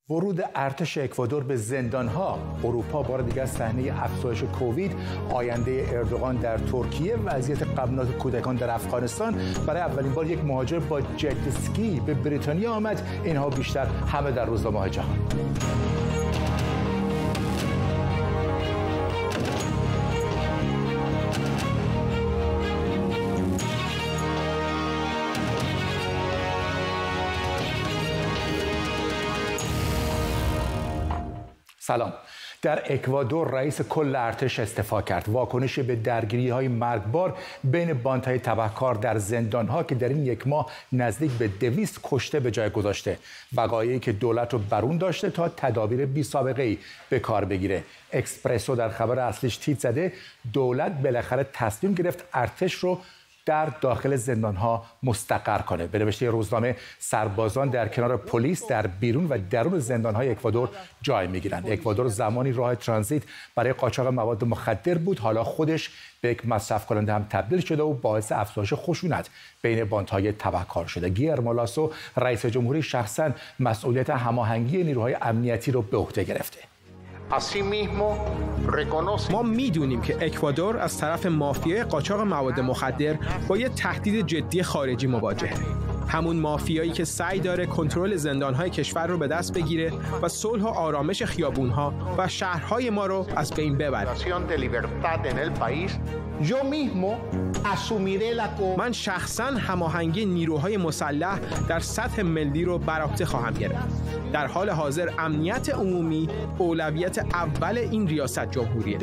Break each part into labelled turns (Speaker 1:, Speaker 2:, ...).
Speaker 1: ورود ارتش اکوادور به زندان‌ها، اروپا بار دیگر صحنه افزایش کووید، آینده اردوغان در ترکیه، وضعیت غمناک کودکان در افغانستان. برای اولین بار یک مهاجر با جت اسکی به بریتانیا آمد. اینها بیشتر همه در روزنامه‌های جهان. سلام. در اکوادور رئیس کل ارتش استعفا کرد. واکنشی به درگیری‌های مرگبار بین باندهای تبهکار در زندان‌ها که در این یک ماه نزدیک به 200 کشته به جای گذاشته. وقایعی که دولت رو برون داشته تا تدابیر بی‌سابقه‌ای به کار بگیره. اکسپرسو در خبر اصلیش تیتر زده دولت بالاخره تصمیم گرفت ارتش رو در داخل زندان‌ها مستقر کنه. به نوشته روزنامه سربازان در کنار پلیس در بیرون و درون زندان‌های اکوادور جای می‌گیرند. اکوادور زمانی راه ترانزیت برای قاچاق مواد مخدر بود، حالا خودش به یک مصرف کننده هم تبدیل شده و باعث افزایش خشونت بین باندهای تبهکار شده. گیلرمو لاسو رئیس جمهوری شخصاً مسئولیت هماهنگی نیروهای امنیتی رو به عهده گرفته.
Speaker 2: ما میدونیم که اکوادور از طرف مافیای قاچاق مواد مخدر با یه تهدید جدی خارجی مواجهه. همون مافیایی که سعی داره کنترل زندان‌های کشور رو به دست بگیره و صلح و آرامش خیابون‌ها و شهرهای ما رو از بین ببره. من شخصاً هماهنگی نیروهای مسلح در سطح ملی رو بر عهده خواهم گرفت. در حال حاضر امنیت عمومی اولویت اول این ریاست جمهوریه.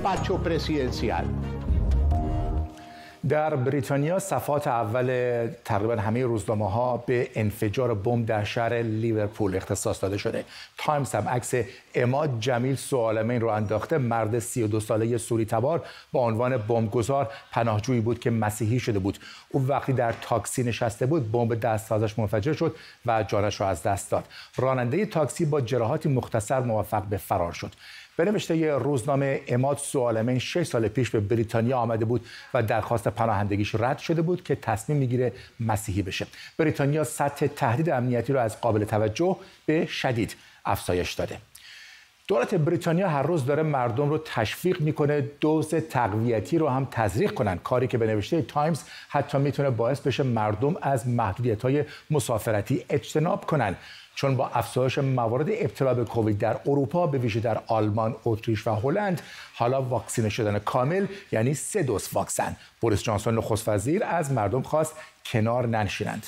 Speaker 1: در بریتانیا صفحات اول تقریبا همه روزنامه‌ها به انفجار بمب در شهر لیورپول اختصاص داده شده. تایمز هم عکس عماد جمیل سوالمین رو انداخته. مرد 32 ساله سوری تبار با عنوان بمبگذار پناهجویی بود که مسیحی شده بود. او وقتی در تاکسی نشسته بود بمب دست ازش منفجر شد و جانش را از دست داد. راننده تاکسی با جراحاتی مختصر موفق به فرار شد. به نوشته روزنامه عماد سوالمین 6 سال پیش به بریتانیا آمده بود و درخواست پناهندگیش رد شده بود که تصمیم میگیره مسیحی بشه. بریتانیا سطح تهدید امنیتی رو از قابل توجه به شدید افزایش داده. دولت بریتانیا هر روز داره مردم رو تشویق میکنه دوز تقویتی رو هم تزریق کنن، کاری که به نوشته تایمز حتی میتونه باعث بشه مردم از محدودیت‌های مسافرتی اجتناب کنن، چون با افزایش موارد ابتلا به کووید در اروپا به ویژه در آلمان، اتریش و هلند حالا واکسینه شدن کامل یعنی 3 دوز واکسن. بوریس جانسون نخست وزیر از مردم خواست کنار ننشینند.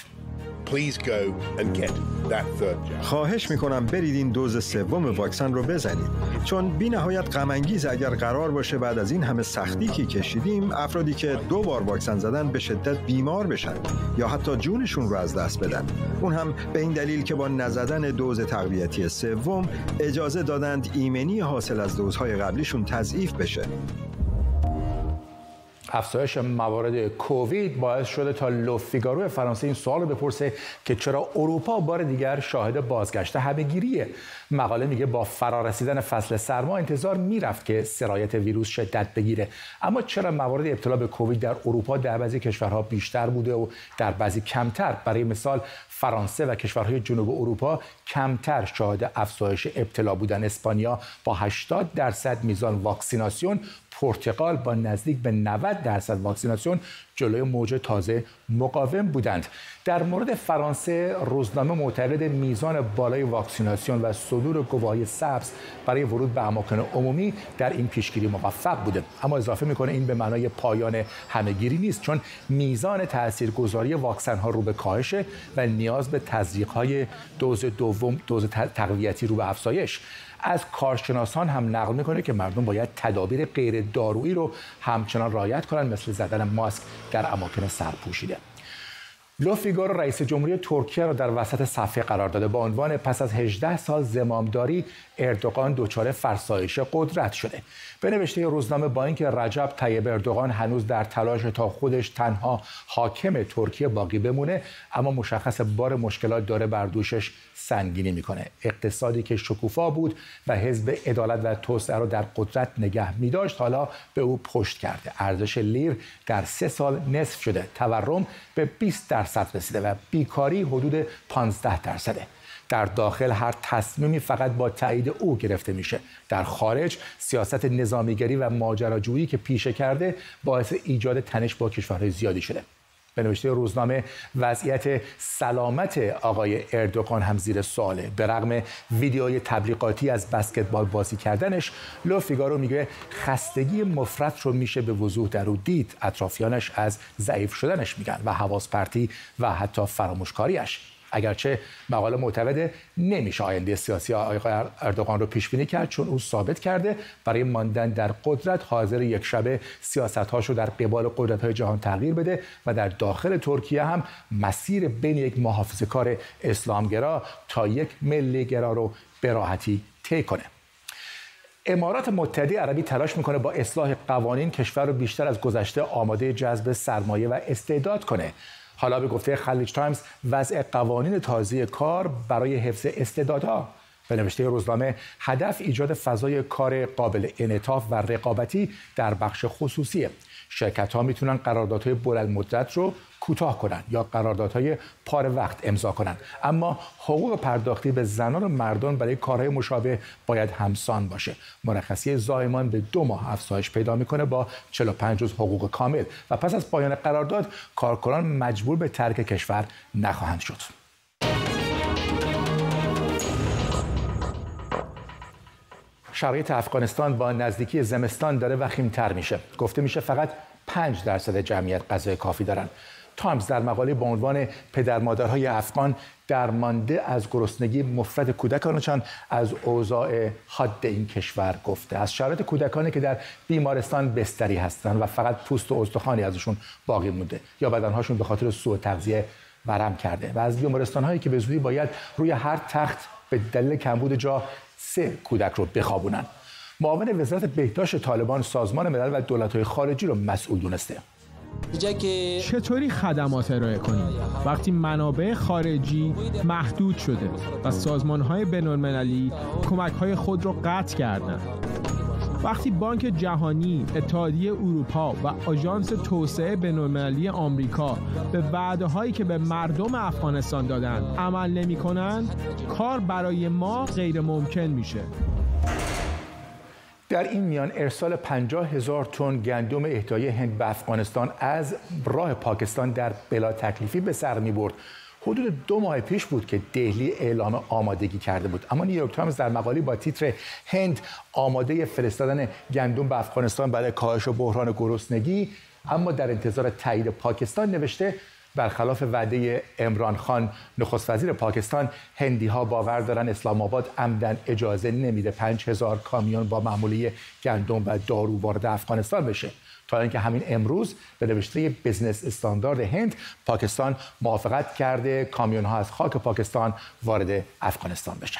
Speaker 3: خواهش میکنم برید این دوز سوم واکسن رو بزنید، چون بی نهایت غم انگیزه اگر قرار باشه بعد از این همه سختی که کشیدیم افرادی که 2 بار واکسن زدن به شدت بیمار بشن یا حتی جونشون رو از دست بدن. اون هم به این دلیل که با نزدن دوز تقویتی سوم اجازه دادند ایمنی حاصل از دوزهای قبلیشون تضعیف بشه.
Speaker 1: افزایش موارد کووید باعث شده تا لو فیگارو فرانسه این سوال رو بپرسه که چرا اروپا بار دیگر شاهد بازگشت همه‌گیریه. مقاله میگه با فرارسیدن فصل سرما انتظار میرفت که سرایت ویروس شدت بگیره، اما چرا موارد ابتلا به کووید در اروپا در بعضی کشورها بیشتر بوده و در بعضی کمتر؟ برای مثال فرانسه و کشورهای جنوب اروپا کمتر شاهد افزایش ابتلا بودن. اسپانیا با 80% میزان واکسیناسیون، پرتغال با نزدیک به 90% واکسیناسیون جلوی موج تازه مقاوم بودند. در مورد فرانسه روزنامه معتقد میزان بالای واکسیناسیون و صدور گواهی سبز برای ورود به اماکن عمومی در این پیشگیری موفق بوده، اما اضافه میکنه این به معنای پایان همه‌گیری نیست، چون میزان تاثیرگذاری واکسن ها رو به کاهشه و نیاز به تزریق‌های دوز دوم، دوز تقویتی رو به افزایش. از کارشناسان هم نقل میکنه که مردم باید تدابیر غیر دارویی رو همچنان رعایت کنن، مثل زدن ماسک در اماکن سرپوشیده. لو فیگارو رئیس جمهوری ترکیه را در وسط صفحه قرار داده با عنوان پس از 18 سال زمامداری اردوغان دچار فرسایش قدرت شده. به نوشته روزنامه با اینکه رجب طیب اردوغان هنوز در تلاش تا خودش تنها حاکم ترکیه باقی بمونه، اما مشخص بار مشکلات داره بر دوشش سنگینی میکنه. اقتصادی که شکوفا بود و حزب عدالت و توسعه را در قدرت نگه می‌داشت حالا به او پشت کرده. ارزش لیر در 3 سال نصف شده، تورم به 20% رسیده و بیکاری حدود 15%. در داخل هر تصمیمی فقط با تایید او گرفته میشه. در خارج سیاست نظامیگری و ماجراجویی که پیشه کرده باعث ایجاد تنش با کشورهای زیادی شده. به نوشته روزنامه وضعیت سلامت آقای اردوغان هم زیر سواله. به رغم ویدیوهای تبلیغاتی از بسکتبال بازی کردنش، لو فیگارو میگه خستگی مفرط رو میشه به وضوح در او دید. اطرافیانش از ضعیف شدنش میگن و حواس پرتی و حتی فراموشکاریش. اگرچه مقاله معتقده نمیشه آینده سیاسی آقای اردوغان رو پیش بینی کرد، چون او ثابت کرده برای ماندن در قدرت حاضر یک شبه سیاست‌هاش رو در قبال قدرت‌های جهان تغییر بده و در داخل ترکیه هم مسیر بین یک محافظه‌کار اسلامگرا تا یک ملی‌گرا رو به راحتی طی کنه. امارات متحده عربی تلاش میکنه با اصلاح قوانین کشور رو بیشتر از گذشته آماده جذب سرمایه و استعداد کنه. حالا به گفته خلیج تایمز وضع قوانین تازه کار برای حفظ استعدادها. به نوشته روزنامه هدف ایجاد فضای کار قابل انعطاف و رقابتی در بخش خصوصیه. شرکت‌ها میتونن قراردادهای بلند مدت رو کوتاه کنن یا قراردادهای پاره وقت امضا کنن، اما حقوق پرداختی به زنان و مردان برای کارهای مشابه باید همسان باشه. مرخصی زایمان به 2 ماه افزایش پیدا میکنه با 45 روز حقوق کامل و پس از پایان قرارداد کارکنان مجبور به ترک کشور نخواهند شد. شرایط افغانستان با نزدیکی زمستان داره وخیم‌تر میشه. گفته میشه فقط 5% جمعیت غذای کافی دارن. تایمز در مقاله با عنوان پدر مادرهای افغان درمانده از گرسنگی مفرط کودکانشان از اوضاع حاد این کشور گفته. از شرایط کودکانی که در بیمارستان بستری هستند و فقط پوست و استخوانی ازشون باقی مونده یا بدنهاشون به خاطر سوء تغذیه ورم کرده و از بیمارستان‌هایی که به زودی باید روی هر تخت به دلیل کمبود جا 3 کودک رو بخوابونن. معاون وزارت بهداشت طالبان سازمان ملل و دولت‌های خارجی رو مسئول دونسته.
Speaker 2: چطوری خدمات ارائه کنیم وقتی منابع خارجی محدود شده و سازمان‌های بین‌المللی کمک‌های خود را قطع کردند؟ وقتی بانک جهانی، اتحادیه اروپا و آژانس توسعه بین‌المللی آمریکا به وعده‌هایی که به مردم افغانستان دادند عمل نمی‌کنند، کار برای ما غیر ممکن میشه.
Speaker 1: در این میان ارسال 50,000 تن گندم اهدایی هند به افغانستان از راه پاکستان در بلا تکلیفی به سر می‌برد. حدود 2 ماه پیش بود که دهلی اعلام آمادگی کرده بود، اما نیویورک تایمز در مقاله با تیتر هند آماده فرستادن گندم به افغانستان برای کاهش بحران گرسنگی اما در انتظار تایید پاکستان نوشته برخلاف وعده عمران خان نخست وزیر پاکستان، هندی‌ها باور دارن اسلام آباد عمدن اجازه نمیده 5000 کامیون با محموله گندم و دارو وارد افغانستان بشه. تا اینکه همین امروز به نوشته بزنس استاندارد هند پاکستان موافقت کرده کامیون‌ها از خاک پاکستان وارد افغانستان بشن.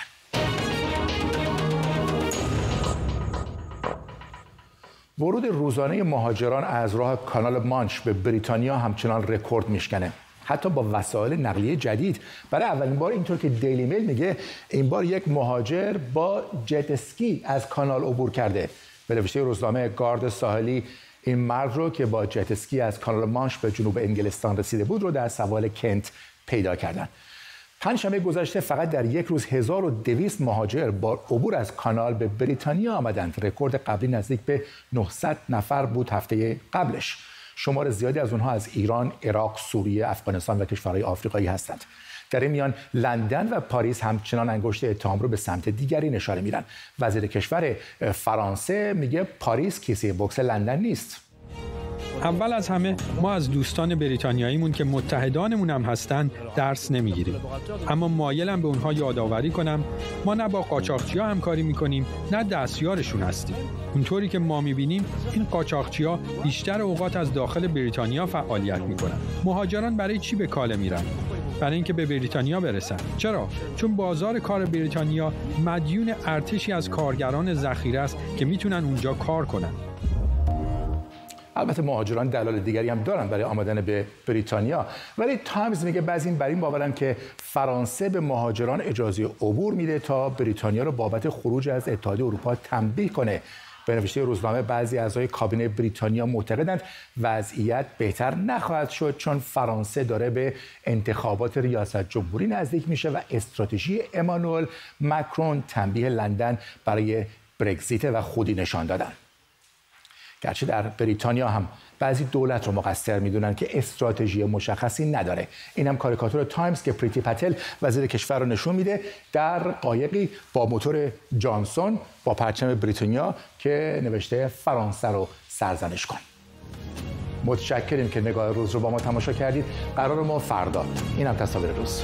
Speaker 1: ورود روزانه مهاجران از راه کانال مانچ به بریتانیا همچنان رکورد میشکنه، حتی با وسایل نقلیه جدید. برای اولین بار اینطور که دیلی میل میگه این بار یک مهاجر با جت اسکی از کانال عبور کرده. به نوشته روزنامه گارد ساحلی این مرد رو که با جت اسکی از کانال مانچ به جنوب انگلستان رسیده بود رو در سواحل کنت پیدا کردن. پنجشنبه گذشته فقط در یک روز 1200 مهاجر با عبور از کانال به بریتانیا آمدند. رکورد قبلی نزدیک به 900 نفر بود هفته قبلش. شمار زیادی از اونها از ایران، عراق، سوریه، افغانستان و کشورهای آفریقایی هستند. در این میان لندن و پاریس همچنان انگشت اتهام رو به سمت دیگری نشانه میدن. وزیر کشور فرانسه میگه پاریس کیسه بوکس لندن نیست.
Speaker 4: اول از همه ما از دوستان بریتانیاییمون که متحدانمون هم هستن درس نمیگیریم، اما مایلم به اونها یادآوری کنم ما نه با قاچاقچی‌ها همکاری میکنیم نه دستیارشون هستیم. اونطوری که ما میبینیم این قاچاقچی‌ها بیشتر اوقات از داخل بریتانیا فعالیت میکنن. مهاجران برای چی به کاله میرن؟ برای اینکه به بریتانیا برسن. چرا؟ چون بازار کار بریتانیا مدیون ارتشی از کارگران ذخیره است که میتونن اونجا کار کنن.
Speaker 1: البته مهاجران دلایل دیگری هم دارن برای آمدن به بریتانیا، ولی تایمز میگه بعضی بر این باورن که فرانسه به مهاجران اجازه عبور میده تا بریتانیا رو بابت خروج از اتحادیه اروپا تنبیه کنه. به نوشته روزنامه بعضی اعضای کابینه بریتانیا معتقدند وضعیت بهتر نخواهد شد چون فرانسه داره به انتخابات ریاست جمهوری نزدیک میشه و استراتژی امانوئل مکرون تنبیه لندن برای برگزیت و خودی نشان دادن. گرچه در بریتانیا هم بعضی دولت رو مقصر میدونن که استراتژی مشخصی نداره. این هم کاریکاتور تایمز که پریتی پتل وزیر کشور رو نشون میده در قایقی با موتور جانسون با پرچم بریتانیا که نوشته فرانسه رو سرزنش کن. متشکریم که نگاه روز رو با ما تماشا کردید. قرار ما فردا. این هم تصاویر روز.